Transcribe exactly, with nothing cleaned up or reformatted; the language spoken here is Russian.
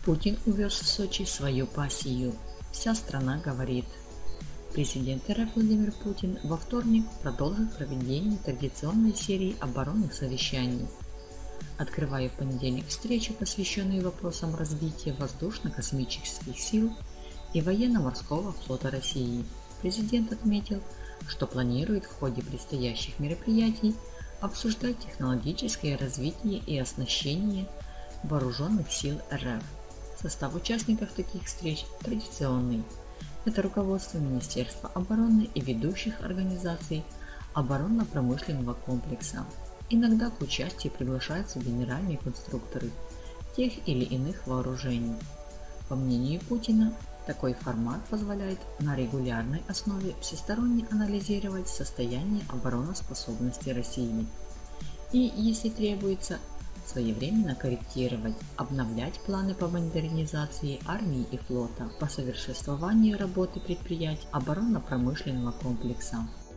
Путин увез в Сочи свою пассию. Вся страна говорит. Президент РФ Владимир Путин во вторник продолжит проведение традиционной серии оборонных совещаний. Открывая в понедельник встречу, посвященную вопросам развития воздушно-космических сил и военно-морского флота России, президент отметил, что планирует в ходе предстоящих мероприятий обсуждать технологическое развитие и оснащение вооруженных сил РФ. Состав участников таких встреч традиционный. Это руководство Министерства обороны и ведущих организаций оборонно-промышленного комплекса. Иногда к участию приглашаются генеральные конструкторы тех или иных вооружений. По мнению Путина, такой формат позволяет на регулярной основе всесторонне анализировать состояние обороноспособности России и, если требуется, своевременно корректировать, обновлять планы по модернизации армии и флота, по совершенствованию работы предприятий оборонно-промышленного комплекса.